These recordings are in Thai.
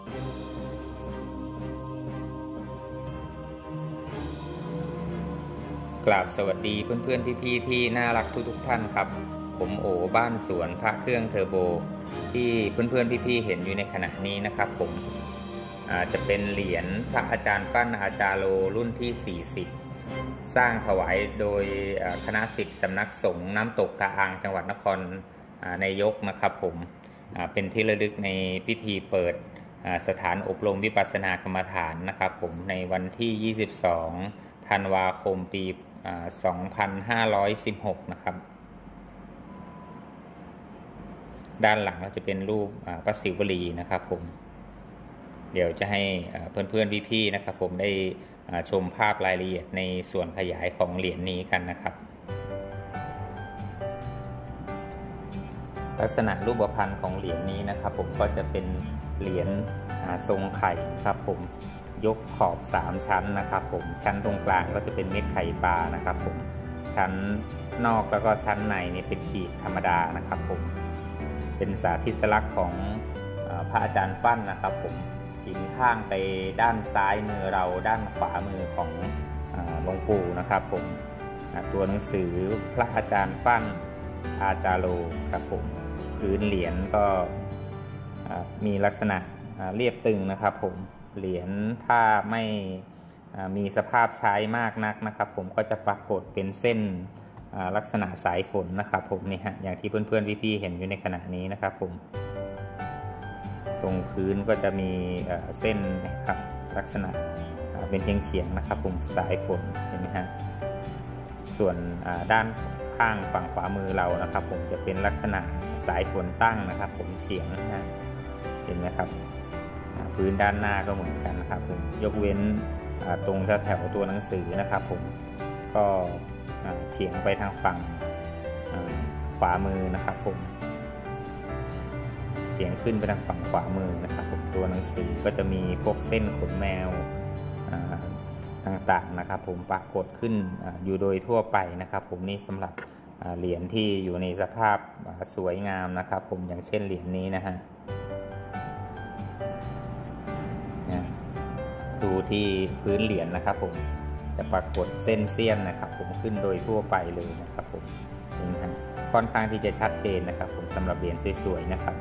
กราบสวัสดีเพื่อนๆพี่ๆที่น่ารักทุกท่านครับผมโอบ้านสวนพระเครื่องเทอร์โบที่เพื่อนๆพี่ๆเห็นอยู่ในขณะนี้นะครับผมจะเป็นเหรียญพระอาจารย์ปั้นอาจารย์โลรุ่นที่40สร้างถวายโดยคณะศิษย์สำนักสงฆ์น้ำตกกะอางจังหวัดนครนายกนะครับผมเป็นที่ระลึกในพิธีเปิดสถานอบรมวิปัสสนากรรมฐานนะครับผมในวันที่22ธันวาคมปี2516นะครับด้านหลังก็จะเป็นรูปพระศิวลีนะครับผมเดี๋ยวจะให้เพื่อนๆพี่ๆนะครับผมได้ชมภาพรายละเอียดในส่วนขยายของเหรียญนี้กันนะครับลักษณะรูปพรรณของเหรียญนี้นะครับผมก็จะเป็นเหรียญทรงไข่ครับผมยกขอบ3ชั้นนะครับผมชั้นตรงกลางก็จะเป็นเม็ดไข่ปลานะครับผมชั้นนอกแล้วก็ชั้นในนี่เป็นขีดธรรมดานะครับผมเป็นสาธิสลักษณ์ของพระอาจารย์ฟั่นนะครับผมหินข้างไปด้านซ้ายมือเราด้านขวามือของหลวงปู่นะครับผมตัวหนังสือพระอาจารย์ฟั่นอาจารโลครับผมพื้นเหรียญก็มีลักษณะเรียบตึงนะครับผมเหรียญถ้าไม่มีสภาพใช้มากนักนะครับผมก็จะปรากฏเป็นเส้นลักษณะสายฝนนะครับผมนี่ฮะอย่างที่เพื่อนๆพี่ๆเห็นอยู่ในขณะนี้นะครับผมตรงพื้นก็จะมีเส้นนะครับลักษณะเป็นเฉียงๆนะครับผมสายฝนเห็นไหมฮะส่วนด้านข้างฝั่งขวามือเรานะครับผมจะเป็นลักษณะสายฝนตั้งนะครับผมเฉียงนะเห็นไหมครับพื้นด้านหน้าก็เหมือนกันนะครับผมยกเว้นตรงแถวตัวหนังสือนะครับผมก็เฉียงไปทางฝั่งขวามือนะครับผมเฉียงขึ้นไปทางฝั่งขวามือนะครับผมตัวหนังสือก็จะมีพวกเส้นขนแมวต่างๆนะครับผมปรากฏขึ้นอยู่โดยทั่วไปนะครับผมนี่สำหรับเหรียญที่อยู่ในสภาพสวยงามนะครับผมอย่างเช่นเหรียญนี้นะฮะดูที่พื้นเหรียญนะครับผมจะปรากฏเส้นเสี้ยนนะครับผมขึ้นโดยทั่วไปเลยนะครับผมนี่ฮะค่อนข้างที่จะชัดเจนนะครับผมสำหรับเหรียญสวยๆนะครับ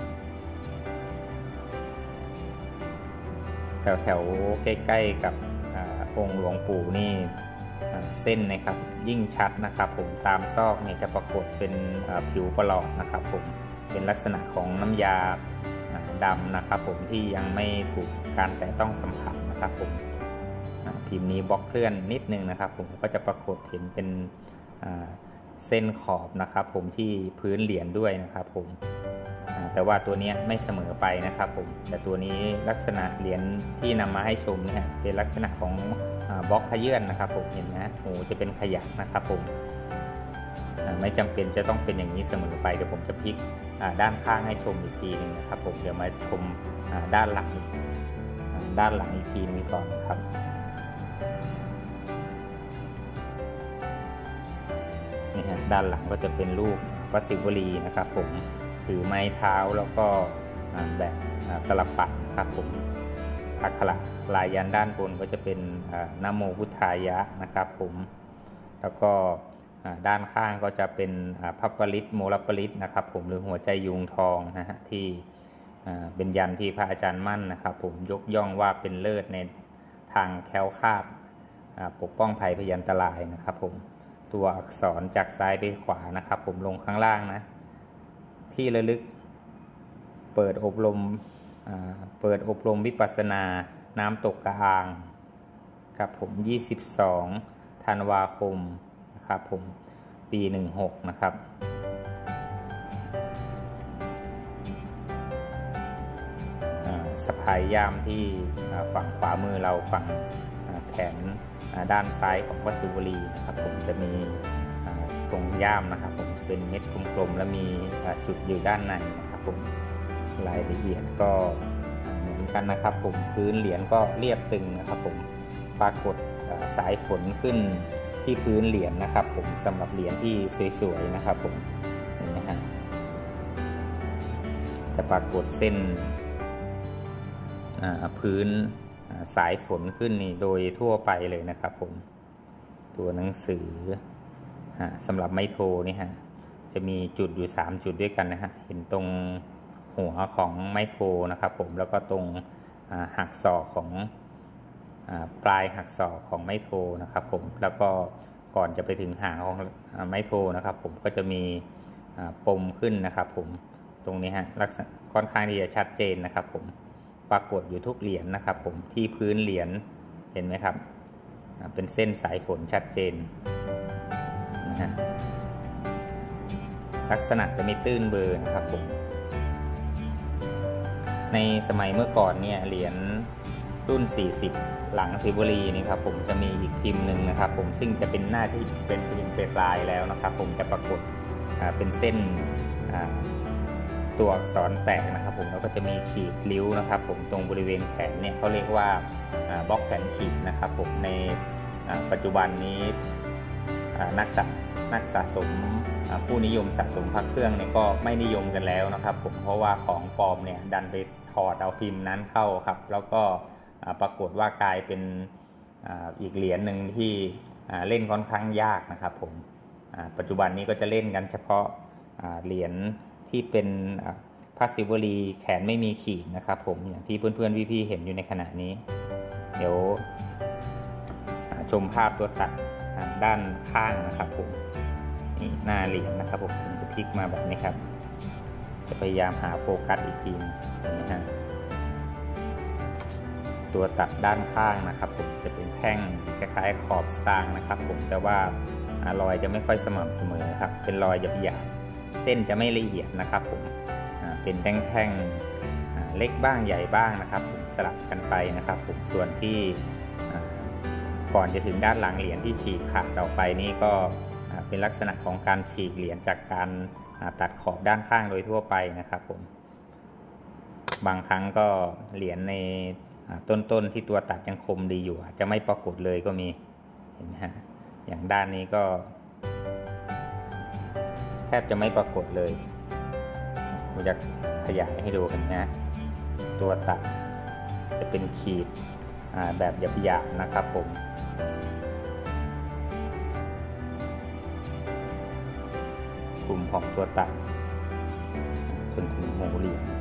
แถวใกล้ๆกับองค์หลวงปู่นี่เส้นนะครับยิ่งชัดนะครับผมตามซอกเนี่ยจะปรากฏเป็นผิวประหลอดนะครับผมเป็นลักษณะของน้ำยาดำนะครับผมที่ยังไม่ถูกการแตะต้องสัมผัสนะครับผมพิมพ์นี้บล็อกเคลื่อนนิดนึงนะครับผมก็จะปรากฏเห็นเป็นเส้นขอบนะครับผมที่พื้นเหรียญด้วยนะครับผมแต่ว่าตัวนี้ไม่เสมอไปนะครับผมแต่ตัวนี้ลักษณะเหรียญที่นำมาให้ชมเนี่ยเป็นลักษณะของบล็อกขยื่นนะครับผมเห็นนะหูจะเป็นขยักนะครับผมไม่จำเป็นจะต้องเป็นอย่างนี้เสมอไปเดี๋ยวผมจะพลิกด้านข้างให้ชมอีกทีนึงนะครับผมเดี๋ยวมาชมด้านหลังอีกทีนึงก่อนครับนี่ฮะด้านหลังก็จะเป็นรูปพระศิวลีนะครับผมถือไม้เท้าแล้วก็แบบตลับปัดนะครับผมอักขระลายยันด้านบนก็จะเป็นนะโมพุทธายะนะครับผมแล้วก็ด้านข้างก็จะเป็นพัปปริตโมลปริตนะครับผมหรือหัวใจยุงทองนะฮะที่เป็นยันที่พระอาจารย์มั่นนะครับผมยกย่องว่าเป็นเลิศในทางแคล้วคลาดปกป้องภัยพยันตรายนะครับผมตัวอักษรจากซ้ายไปขวานะครับผมลงข้างล่างนะที่ระลึกเปิดอบรมวิปัสสนาน้ำตกกะอางครับผม22ธันวาคมนะครับผมปี16นะครับสะพายย่ามที่ฝั่งขวามือเราฝั่งแขนด้านซ้ายของพระศิวลีนะครับผมจะมีตรงย่ามนะครับผมจะเป็นเม็ดกลมๆและมีจุดอยู่ด้านในนะครับผมรายละเอียดก็เหมือนกันนะครับผมพื้นเหรียญก็เรียบตึงนะครับผมปรากฏสายฝนขึ้นที่พื้นเหรียญนะครับผมสำหรับเหรียญที่สวยๆนะครับผมเห็นไหมฮะจะปรากฏเส้นพื้นสายฝนขึ้นนี่โดยทั่วไปเลยนะครับผมตัวหนังสือสำหรับไม้โทนี่ฮะจะมีจุดอยู่3จุดด้วยกันนะฮะเห็นตรงหัวของไม้โทนะครับผมแล้วก็ตรงหักศอกของปลายหักศอกของไม้โทนะครับผมแล้วก็ก่อนจะไปถึงหางของไม้โทนะครับผมก็จะมีปมขึ้นนะครับผมตรงนี้ฮะลักษณะค่อนข้างที่จะชัดเจนนะครับผมปรากฏอยู่ทุกเหรียญนะครับผมที่พื้นเหรียญเห็นไหมครับเป็นเส้นสายฝนชัดเจนนะฮะลักษณะจะไม่ตื้นเบอร์นะครับผมในสมัยเมื่อก่อนเนี่ยเหรียญรุ่น40หลังศิวลีนี่ครับผมจะมีอีกพิมพ์หนึ่งนะครับผมซึ่งจะเป็นหน้าที่เป็นพิมพ์ปลายแล้วนะครับผมจะปรากฏเป็นเส้นตัวอักษรแตกนะครับผมแล้วก็จะมีขีดริ้วนะครับผมตรงบริเวณแขนเนี่ยเขาเรียกว่าบล็อกแขนขีดนะครับผมในปัจจุบันนี้นักสะสมผู้นิยมสะสมพระเครื่องเนี่ยก็ไม่นิยมกันแล้วนะครับผมเพราะว่าของปลอมเนี่ยดันไปถอดเอาพิมพ์นั้นเข้าครับแล้วก็ปรากฏว่ากลายเป็นอีกเหรียญหนึ่งที่เล่นค่อนข้างยากนะครับผมปัจจุบันนี้ก็จะเล่นกันเฉพาะเหรียญที่เป็นพระศิวลีแขนไม่มีขีดนะครับผมอย่างที่เพื่อนๆพี่ๆเห็นอยู่ในขณะนี้เดี๋ยวชมภาพตัวตัดด้านข้างนะครับผมนี่หน้าเหรียญนะครับผมจะพลิกมาแบบนี้ครับจะพยายามหาโฟกัสอีกทีนะฮะตัวตัดด้านข้างนะครับผมจะเป็นแท่งคล้ายๆขอบสตางค์นะครับผมแต่ว่ารอยจะไม่ค่อยสม่ำเสมอครับเป็นรอยหยาบๆเส้นจะไม่ละเอียดนะครับผมเป็นแท่งๆเล็กบ้างใหญ่บ้างนะครับผมสลับกันไปนะครับผมส่วนที่ก่อนจะถึงด้านหลังเหรียญที่ฉีกขาดออกไปนี่ก็เป็นลักษณะของการฉีกเหรียญจากการตัดขอบด้านข้างโดยทั่วไปนะครับผมบางครั้งก็เหรียญในต้นที่ตัวตัดยังคมดีอยู่อาจจะไม่ปรากฏเลยก็มีเห็นไหมฮะอย่างด้านนี้ก็แทบจะไม่ปรากฏเลยผมจะขยายให้ดูกันนะตัวตัดจะเป็นขีดแบบหยาบๆนะครับผมกลุ่มของตัวตัดจนถึงหัวเหรียญ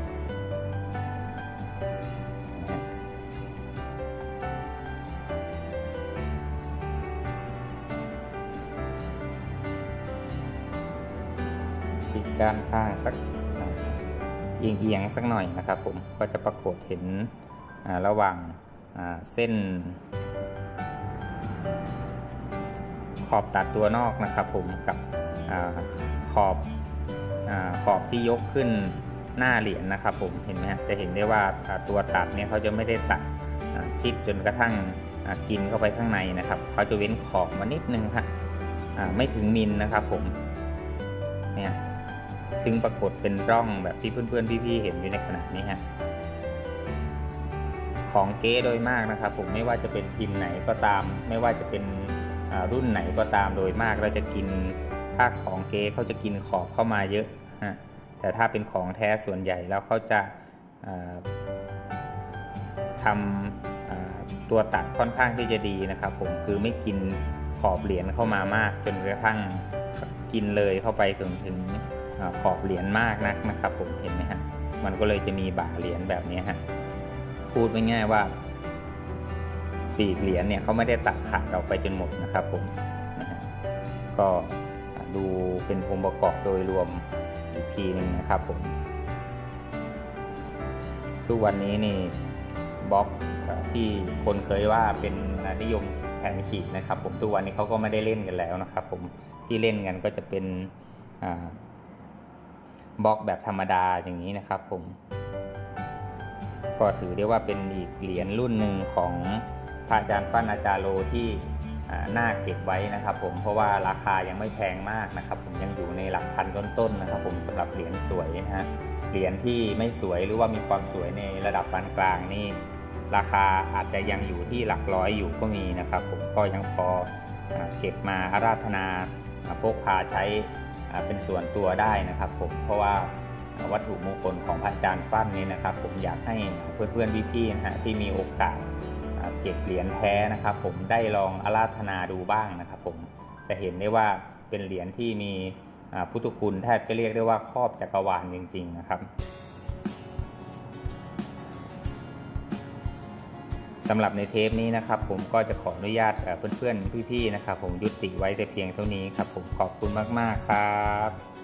ด้านข้างสักเอียงๆสักหน่อยนะครับผมก็จะปรากฏเห็นระหว่างเส้นขอบตัดตัวนอกนะครับผมกับขอบที่ยกขึ้นหน้าเหรียญนะครับผมเห็นไหมฮะจะเห็นได้ว่าตัวตัดเนี่ยเขาจะไม่ได้ตัดชิดจนกระทั่งกินเข้าไปข้างในนะครับเขาจะเว้นขอบมานิดนึงครับไม่ถึงมิลนะครับผมเนี่ยซึ่งปรากฏเป็นร่องแบบที่เพื่อนๆพี่ๆเห็นอยู่ในขณะนี้ฮะของเก๊โดยมากนะครับผมไม่ว่าจะเป็นพิมพ์ไหนก็ตามไม่ว่าจะเป็นรุ่นไหนก็ตามโดยมากเราจะกินถ้าของเก๊เขาจะกินขอบเข้ามาเยอะฮะแต่ถ้าเป็นของแท้ส่วนใหญ่แล้วเขาจะทำตัวตัดค่อนข้างที่จะดีนะครับผมคือไม่กินขอบเหรียญเข้ามามากจนกระทั่งกินเลยเข้าไปถึงขอบเหรียญมากนักนะครับผมเห็นไหมฮะมันก็เลยจะมีบ่าเหรียญแบบนี้ฮะพูดง่ายๆว่าปีกเหรียญเนี่ยเขาไม่ได้ตัดขาดออกไปจนหมดนะครับผมนะฮะก็ดูเป็นองค์ประกอบโดยรวมอีกทีหนึ่งนะครับผมทุกวันนี้นี่บล็อกที่คนเคยว่าเป็นนิยมแขนขีดนะครับผมทุกวันนี้เขาก็ไม่ได้เล่นกันแล้วนะครับผมที่เล่นกันก็จะเป็นบล็อกแบบธรรมดาอย่างนี้นะครับผมก็ถือได้ว่าเป็นอีกเหรียญรุ่นหนึ่งของพระอาจารย์ฟั่นอาจารย์โลที่น่าเก็บไว้นะครับผมเพราะว่าราคายังไม่แพงมากนะครับผมยังอยู่ในหลักพันต้นๆนะครับผมสำหรับเหรียญสวยนะฮะเหรียญที่ไม่สวยหรือว่ามีความสวยในระดับปานกลางนี่ราคาอาจจะยังอยู่ที่หลักร้อยอยู่ก็มีนะครับผมก็ยังพอเก็บมาอาราธนาพกพาใช้เป็นส่วนตัวได้นะครับผมเพราะว่าวัตถุมงคลของพระอาจารย์ฟั่นนี้นะครับผมอยากให้เพื่อนๆพี่ๆนะฮะที่มีโอกาสเก็บเหรียญแท้นะครับผมได้ลองอาราธนาดูบ้างนะครับผมจะเห็นได้ว่าเป็นเหรียญที่มีพุทธคุณแทบจะเรียกได้ว่าครอบจักรวาลจริงๆนะครับสำหรับในเทปนี้นะครับผมก็จะขออนุญาตเพื่อนๆพี่ๆนะครับผมยุติไว้แต่เพียงเท่านี้ครับผมขอบคุณมากๆครับ